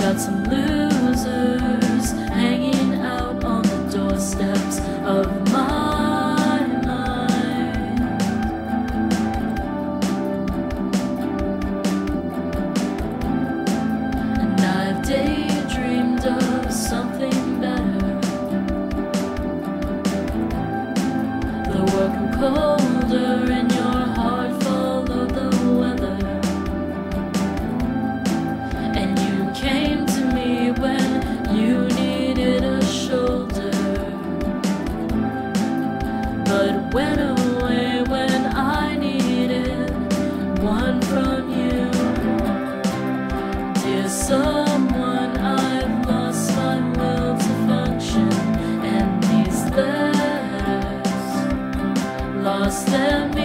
got some losers hanging out on the doorsteps of my mind. And I've daydreamed of something better. The world grew colder and your heart followed the weather. And you came to me when you needed a shoulder, but went away when I needed one from you. Dear someone, I've lost my will to function, and these letters lost them